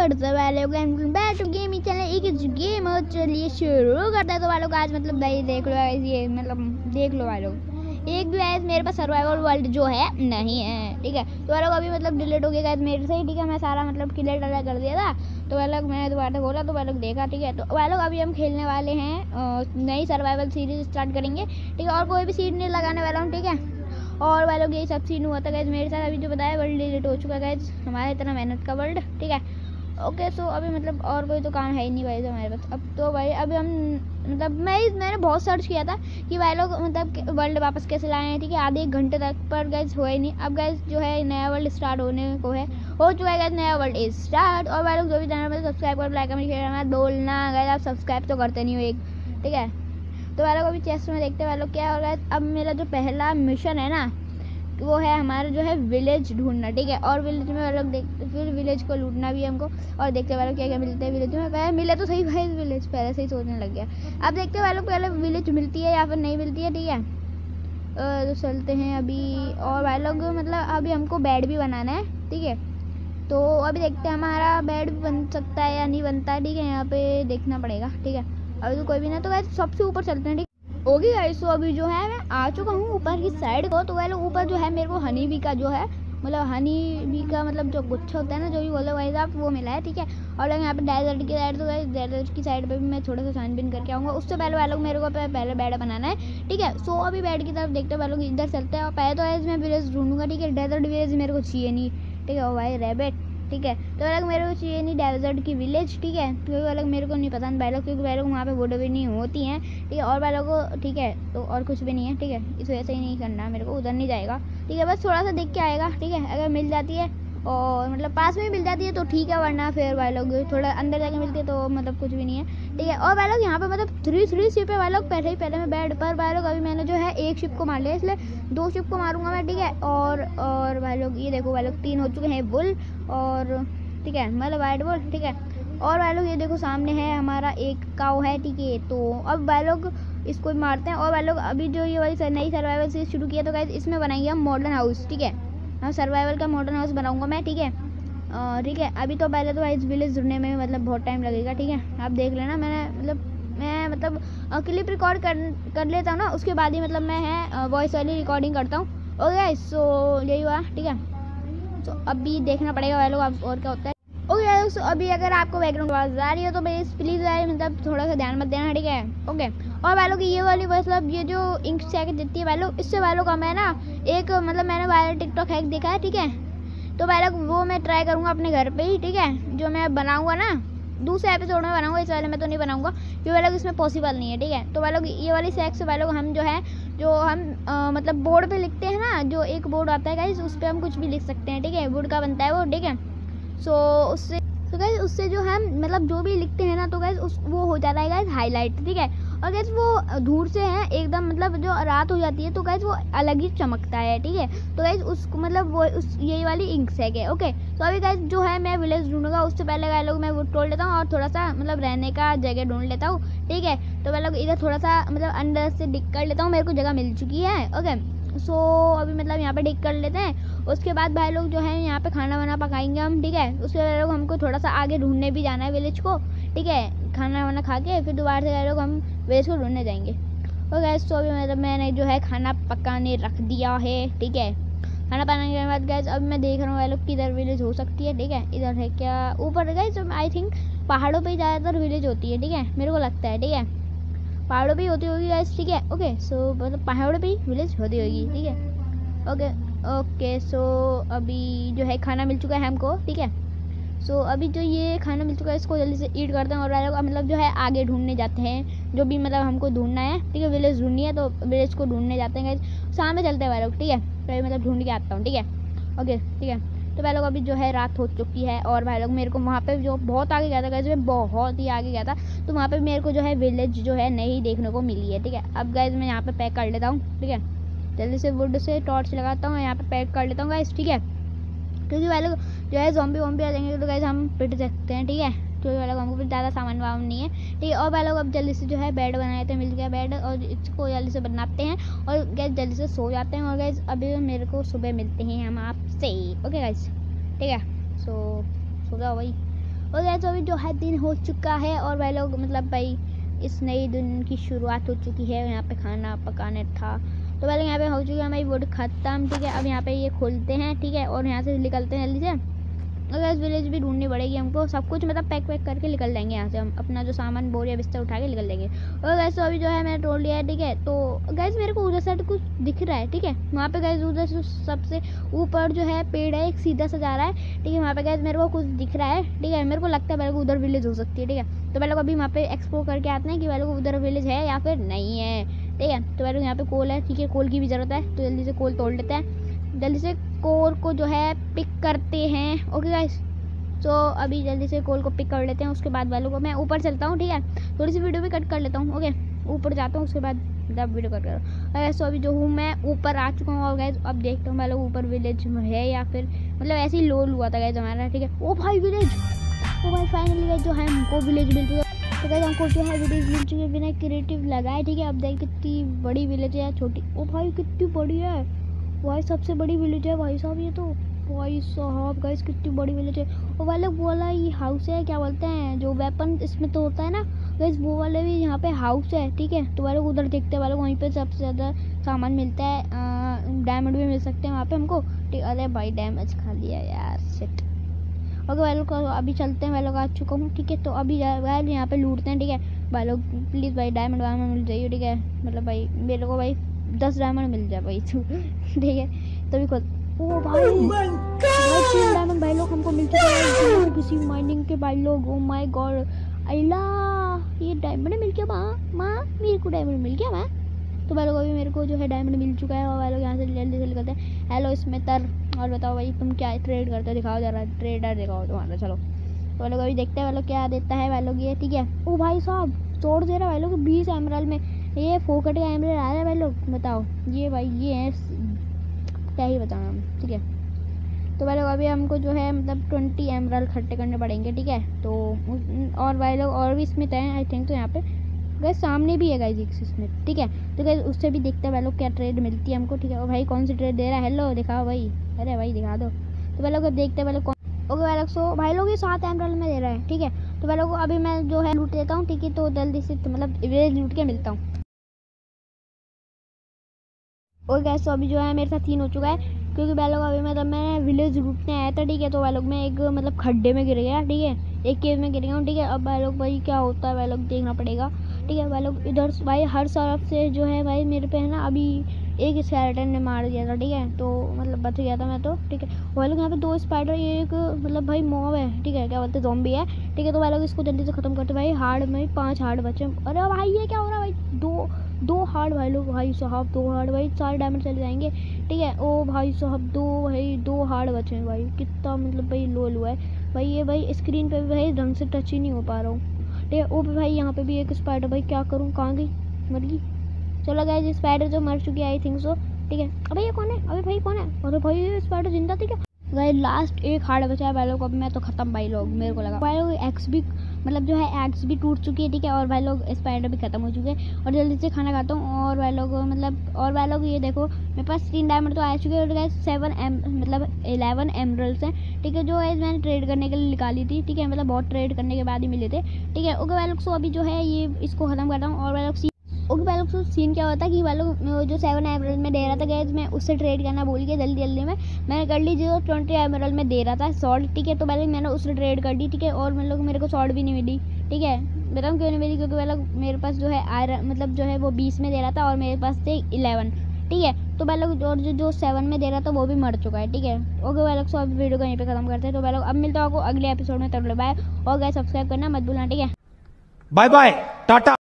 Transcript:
Back to gaming channel एक game और चलिए शुरू करते हैं। तो वालों का आज मतलब भाई देख लो गाइस, ये मतलब देख लो वालों, एक भी गाइस मेरे पास सर्वाइवल वर्ल्ड जो है नहीं है, ठीक है। तो वालों अभी मतलब डिलीट हो गया गाइस मेरे से ही, ठीक है। मैं सारा मतलब क्लियर कर दिया था, तो वालों मैंने दोबारा से बोला तो वालों देखा, ठीक है। तो वालों अभी हम खेलने वाले हैं नई सर्वाइवल सीरीज स्टार्ट करेंगे, ठीक है। और कोई भी सीड नहीं लगाने वाला हूँ, ठीक है। और वालों ये सब सीन हुआ था गाइस मेरे साथ, अभी जो बताया वर्ल्ड डिलीट हो चुका है गाइस, हमारे इतना मेहनत का वर्ल्ड, ठीक है। ओके सो अभी मतलब और कोई तो काम है ही नहीं भाई हमारे पास। अब तो भाई अभी हम मतलब मैंने बहुत सर्च किया था कि भाई लोग मतलब वर्ल्ड वापस कैसे लाए हैं, ठीक है। आधे एक घंटे तक, पर गैस हुआ ही नहीं। अब गैस जो है नया वर्ल्ड स्टार्ट होने को है, हो चुका है गैस नया वर्ल्ड इज स्टार्ट। और भाई लोग जो भी चैनल में सब्सक्राइब कर लाइक कमेंट शेयर मत बोलना गैस, आप सब्सक्राइब तो करते नहीं हो एक, ठीक है। तो वालों को भी चेस्ट में देखते वालों क्या होगा। अब मेरा जो पहला मिशन है ना, वो है हमारा जो है विलेज ढूंढना, ठीक है। और विलेज में अलग देखते, फिर विलेज को लूटना भी है हमको, और देखते वालों क्या क्या मिलता है विलेज में। पहले मिले तो सही भाई विलेज, पहले से ही सोचने लग गया। अब देखते वालों पहले विलेज मिलती है या फिर नहीं मिलती है, ठीक है। तो चलते हैं अभी। और भाई लोग मतलब अभी हमको बेड भी बनाना है, ठीक है। तो अभी देखते हैं हमारा बेड भी बन सकता है या नहीं बनता है, ठीक है। यहाँ पे देखना पड़ेगा, ठीक है। अभी तो कोई भी ना, तो वैसे सबसे ऊपर चलते हैं, ठीक ओके गाइस। तो अभी जो है मैं आ चुका हूँ ऊपर की साइड को। तो वह लोग ऊपर जो है मेरे को हनी बी का जो है मतलब हनी बी का मतलब जो गुच्छा होता है ना, जो भी बोलो भाई साहब, वो मिला है, ठीक है। और यहाँ पे डेजर्ट की साइड, तो डेजर्ट की साइड पे भी मैं थोड़ा सा छानबीन करके आऊँगा। उससे पहले वालों मेरे को पहले बेड बनाना है, ठीक है। सो अभी बेड की तरफ देखते वालों इधर चलते हैं। और पहले तो ऐसे मैं विलेज ढूंढूंगा, ठीक है। डेजर्ट विलेज मेरे को चाहिए नहीं, ठीक है। ओ भाई रैबिट, ठीक है। तो अलग मेरे को चाहिए नहीं डेजर्ट की विलेज, ठीक है। क्योंकि अलग मेरे को नहीं पसंद भाई लोग, क्योंकि भाई लोग वहाँ पे वुड भी नहीं होती हैं, ठीक है। और भाई लोग को ठीक है, तो और कुछ भी नहीं है, ठीक है। इस वजह से ही नहीं करना मेरे को, उधर नहीं जाएगा, ठीक है। बस थोड़ा सा देख के आएगा, ठीक है। अगर मिल जाती है और मतलब पास में मिल जाती है तो ठीक है, वरना फिर भाई लोग थोड़ा अंदर जाके मिलती है तो मतलब कुछ भी नहीं है, ठीक है। और भाई लोग यहाँ पे मतलब थ्री शिप है भाई लोग, पहले मैं बेड पर भाई लोग अभी मैंने जो है एक शिप को मार लिया, इसलिए 2 शिप को मारूंगा मैं, ठीक है। और भाई लोग ये देखो भाई लोग 3 हो चुके हैं बुल, और ठीक है मतलब वाइट बुल, ठीक है। और भाई लोग ये देखो सामने है हमारा एक काऊ है, ठीक है। तो अब भाई लोग इसको भी मारते हैं। और भाई लोग अभी जो ये वाली नई सर्वाइवल सीरीज शुरू किया, तो गाइस इसमें बनाएंगे हम मॉडर्न हाउस, ठीक है। हाँ सर्वाइवल का मॉडर्न हाउस बनाऊंगा मैं, ठीक है। ठीक है। अभी तो पहले तो इस विलेज ढूंढने में मतलब बहुत टाइम लगेगा, ठीक है। आप देख लेना, मैं मतलब क्लिप रिकॉर्ड कर लेता हूँ ना, उसके बाद ही मतलब मैं है वॉइस वाली रिकॉर्डिंग करता हूँ। ओके गाइस सो यही हुआ, ठीक है। तो अभी देखना पड़ेगा वालों अब और क्या होता है। ओके दोस्तों अभी अगर आपको बैकग्राउंड आवाज आ रही है तो प्लीज़ मतलब थोड़ा सा ध्यान मत देना, ठीक है। ओके। और वालों की ये वाली मतलब ये जो इंक सैक देती है वालों, इससे वालों का मैं ना एक मतलब मैंने वायरल टिकटॉक हैक देखा है, ठीक है। तो वालों वो मैं ट्राई करूँगा अपने घर पे ही, ठीक है। जो मैं बनाऊँगा ना दूसरे एपिसोड में बनाऊंगा, इस वाले में तो नहीं बनाऊंगा क्योंकि वालों इसमें पॉसिबल नहीं है, ठीक है। तो वालों ये वाली सैक से वालों हम जो है जो हम मतलब बोर्ड पे लिखते हैं ना, जो एक बोर्ड आता है गाइस, उस पर हम कुछ भी लिख सकते हैं, ठीक है। वुड का बनता है वो, ठीक है। सो उससे तो गाइस उससे जो हम मतलब जो भी लिखते हैं ना, तो गाइस उस वो हो जाता है गाइस हाईलाइट, ठीक है। और गाइस वो दूर से है एकदम मतलब जो रात हो जाती है तो गाइस वो अलग ही चमकता है, ठीक है। तो गाइस उसको मतलब वो उस यही वाली इंक सैक है, ओके। तो अभी गाइस जो है मैं विलेज ढूंढूंगा, उससे पहले गाइस लोग मैं वो तोड़ लेता हूँ और थोड़ा सा मतलब रहने का जगह ढूंढ लेता हूँ, ठीक है। तो मैं लोग इधर थोड़ा सा मतलब अंदर से डिग कर लेता हूँ, मेरे को जगह मिल चुकी है, ओके। सो अभी मतलब यहाँ पे डिग कर लेते हैं। उसके बाद भाई लोग जो है यहाँ पे खाना वाना पकाएंगे हम, ठीक है। उसके बाद लोग हमको थोड़ा सा आगे ढूंढने भी जाना है विलेज को, ठीक है। खाना वाना खा के फिर दोबारा से लोग हम विलेज को ढूंढने जाएंगे। और गैस तो अभी मतलब मैंने जो है खाना पकाने रख दिया है, ठीक है। खाना पकाने के बाद गैस अब मैं देख रहा हूँ लोग किधर विलेज हो सकती है, ठीक है। इधर है क्या ऊपर गैस, आई थिंक पहाड़ों पर ज़्यादातर विलेज होती है, ठीक है। मेरे को लगता है, ठीक है। पहाड़ों पे होती होगी गैस, ठीक है। ओके सो मतलब पहाड़ों पे ही विलेज होती होगी, ठीक है। ओके ओके सो अभी जो है खाना मिल चुका है हमको, ठीक है। सो अभी जो ये खाना मिल चुका है इसको जल्दी से ईट करते हैं और मतलब जो है आगे ढूंढने जाते हैं, जो भी मतलब हमको ढूंढना है, ठीक है। विलेज ढूंढनी है तो विलेज को ढूंढने जाते हैं गाइस, सामने चलते हैं भाई लोग, ठीक है। तो मतलब ढूंढ के आता हूँ, ठीक है। ओके ठीक है। तो भाई लोग अभी जो है रात हो चुकी है और भाई लोग मेरे को वहाँ पे जो बहुत आगे गया था गाइस, मैं बहुत ही आगे गया था, तो वहाँ पे मेरे को जो है विलेज जो है नहीं देखने को मिली है, ठीक है। अब गाइस मैं यहाँ पे पैक कर लेता हूँ, ठीक है। जल्दी से वुड से टॉर्च लगाता हूँ, यहाँ पे पैक कर लेता हूँ गाइस, ठीक है। क्योंकि वाले जो है ज़ॉम्बी वॉम्बी आ जाएंगे तो गाइस हम पिट सकते हैं, ठीक है। क्योंकि वाले हमको फिर ज़्यादा सामान वामान नहीं है, ठीक है। और वाले अब जल्दी से जो है बेड बनाए थे, मिल गया बेड, और इसको जल्दी से बनाते हैं और गैस जल्दी से सो जाते हैं। और गैस अभी मेरे को सुबह मिलते हैं हम आपसे, ओके गाइस, ठीक है। सो जाओ भाई। और गैस अभी जो है दिन हो चुका है और भाई लोग मतलब भाई इस नई दिन की शुरुआत हो चुकी है। यहाँ पे खाना पकाने था तो पहले यहाँ पे हो चुकी है हमारी वुड खत्म, ठीक है। अब यहाँ पे ये खोलते हैं, ठीक है, और यहाँ से निकलते हैं जल्दी से। और गैस विलेज भी ढूंढनी पड़ेगी हमको, सब कुछ मतलब पैक वैक करके निकल जाएंगे यहाँ से। हम अपना जो सामान बोरिया बिस्तर उठा के निकल जाएंगे। और गैस तो अभी जो है मैंने तोड़ लिया है, ठीक है। तो गैस मेरे को उधर से कुछ दिख रहा है, ठीक है। वहाँ पे गैस उधर से सबसे ऊपर जो है पेड़ है, एक सीधा सा जा रहा है, ठीक है। वहाँ पे गैस मेरे को कुछ दिख रहा है, ठीक है। मेरे को लगता है मेरे को उधर विलेज हो सकती है, ठीक है। तो पहले अभी वहाँ पे एक्सप्लोर करके आते हैं कि पहले को उधर विलेज है या फिर नहीं है, ठीक है। तो पहले यहाँ पे कोल है, ठीक है। कोल की भी ज़रूरत है तो जल्दी से कोल तोड़ लेते हैं, जल्दी से कोल को जो है पिक करते हैं। ओके गाइस, तो अभी जल्दी से कोल को पिक कर लेते हैं। उसके बाद वालों को मैं ऊपर चलता हूँ, ठीक है। थोड़ी सी वीडियो भी कट कर लेता हूँ, ओके। ऊपर जाता हूँ, उसके बाद जब वीडियो कट करो। गैस तो अभी जो हूँ मैं ऊपर आ चुका हूँ। और गैस अब देखता हूँ वालों ऊपर विलेज है या फिर मतलब ऐसे ही लोल हुआ था गैस हमारा, ठीक है। ओ भाई विलेज, ओ भाई फाइनली गैस जो है हमको विलेज मिल चुका है। तो गैस हमको जो है विलेज मिल चुकी है बिना क्रिएटिव लगाए, ठीक है। अब देख कितनी बड़ी विलेज है या छोटी। ओ भाई कितनी बड़ी है भाई, सबसे बड़ी विलेज है भाई साहब ये तो। भाई साहब गाइस कितनी बड़ी विलेज है। और वाले वो वाला ये हाउस है, क्या बोलते हैं जो वेपन इसमें तो होता है ना गाइस, वो वाले भी यहाँ पे हाउस है, ठीक है। तो वाले उधर देखते वाले वहीं पे सबसे ज़्यादा सामान मिलता है। डायमंड भी मिल सकते हैं वहाँ पे हमको, ठीक। अरे भाई डैमेज खा लिया यार, शिट। ओके भाई लोग अभी चलते हैं, भाई लोग आ चुका हूँ, ठीक है। तो अभी भाई यहाँ पे लूटते हैं, ठीक है। भाई लोग प्लीज़ भाई डायमंड वायमंड मिल जाइए, ठीक है। मतलब भाई मेरे को भाई 10 डायमंड मिल जाए भाई तू ठीक है। तभी खुद ओ भाई भाई 3 डायमंड भाई लोग हमको मिल चुका है किसी माइनिंग के भाई लोग। ओ माय गॉड, अल्लाह ये डायमंड मिल गया माँ मेरे को डायमंड मिल गया माँ। तो भाई लोग अभी मेरे को जो है डायमंड मिल चुका है। और भाई लोग यहाँ से जल्दी से निकलते हैं। हेलो स्मितर, और बताओ भाई तुम क्या ट्रेड करते हो, दिखाओ जरा ट्रेडर दिखाओ तुम्हारा। चलो तो भाई लोग अभी देखते हैं भाई लोग क्या देता है भाई लोग ये, ठीक है। ओ भाई साहब तोड़ दे रहा है भाई लोग 20 एमराल्ड में, ये फोकट का एमराल्ड आ रहा है भाई लोग। बताओ ये भाई ये है क्या ही बताना, ठीक है। तो भाई लोग अभी हमको जो है मतलब 20 एमराल्ड इकट्ठे करने पड़ेंगे, ठीक है। तो और भाई लोग और भी स्मिथ हैं आई थिंक, तो यहाँ पे गैस सामने भी है गाइस एक स्मिथ, ठीक है। तो गैस उससे भी देखते हैं भाई लोग क्या ट्रेड मिलती है हमको, ठीक है। और भाई कौन सी ट्रेड दे रहा है, हेलो दिखाओ भाई, अरे भाई दिखा दो। तो भाई लोग अब देखते हैं भाई लोग ओके भाई लोग। सो भाई लोग ये 7 एमराल्ड में दे रहा है, ठीक है। तो भाई लोग अभी मैं जो है लूट देता हूँ, ठीक है। तो जल्दी से तो मतलब विलेज लूट के मिलता हूँ। और गैस तो अभी जो है मेरे साथ 3 हो चुका है, क्योंकि भाई लोग अभी मतलब मैं विलेज लूटने आया था, ठीक है। तो भाई लोग मैं एक मतलब खड्डे में गिर गया, ठीक है। एक केव में गिर गया हूँ, ठीक है। अब भाई लोग भाई क्या होता है भाई लोग देखना पड़ेगा, ठीक है। भाई लोग इधर भाई हर तरफ से जो है भाई मेरे पे है ना अभी एक स्केलेटन ने मार दिया था, ठीक है। तो मतलब बच गया था मैं तो, ठीक है। भाई लोग यहाँ पे 2 स्पाइडर, एक मतलब भाई मॉब है, ठीक है, क्या बोलते हैं ज़ॉम्बी है, ठीक है। तो भाई लोग इसको जल्दी से ख़त्म करते भाई। हार्ड में 5 हार्ड बचे। अरे भाई ये क्या हो रहा है भाई, दो हार्ड भाई लोग, भाई साहब 2 हार्ड भाई, 4 डायमंड चले जाएंगे, ठीक है। ओ भाई साहब 2 हार्ड बचे हैं भाई, कितना मतलब भाई लो हुआ है भाई। ये भाई स्क्रीन पे भी भाई ढंग से टच ही नहीं हो पा रहा हूँ, ठीक है। ओ भाई यहाँ पे भी एक स्पाइडर, भाई क्या करूँ, कहाँ गई, मर गई। चलो गाइस स्पाइडर जो मर चुकी है आई थिंक सो, ठीक है। अबे ये कौन है, अबे भाई कौन है, अरे भाई ये स्पाइडर जिंदा थी क्या। गाइस लास्ट एक हार्ड बचा है भाई लोग, अब मैं तो खत्म भाई लोग, मेरे को लगा भाई लोग एक्स भी मतलब जो है एक्स भी टूट चुकी है, ठीक है। और भाई लोग स्पाइडर भी खत्म हो चुके हैं। और जल्दी से खाना खाता हूँ। और भाई लोग मतलब और भाई लोग ये देखो मेरे पास 3 डायमंड तो आ चुके हैं। और गाइस 11 एमरल्ड्स हैं, ठीक है। जो है मैंने ट्रेड करने के लिए निकाली थी, ठीक है। मतलब बहुत ट्रेड करने के बाद ही मिले थे, ठीक है। ओके भाई लोग, सो अभी जो है ये इसको खत्म करता हूँ। और भाई लोग ओके भाई लोग, सीन क्या होता है कि भाई लोग जो 7 एमरल्ड में दे रहा था गैस, मैं उससे ट्रेड करना भूल गया जल्दी में। मैंने कर ली जो 20 एमरल्ड में दे रहा था सॉल्ट, ठीक है। तो भाई मैंने उससे ट्रेड कर दी, ठीक है। और मतलब मेरे को सॉल्ट भी नहीं मिली, ठीक है। बताऊँ क्यों नहीं मिली, क्योंकि भाई लोग मेरे पास जो है आयरन मतलब जो है वो 20 में दे रहा था और मेरे पास थे 11, ठीक है। तो भाई लोग और जो 7 में दे रहा था वो भी मर चुका है, ठीक है। ओके भाई लोग, सो अब वीडियो को यहीं पे खत्म करते हैं। तो भाई लोग अब मिलता है आपको अगले एपिसोड में, तब तक बाय। और गाइस सब्सक्राइब करना मत भूलना, ठीक है। Bye bye Tata.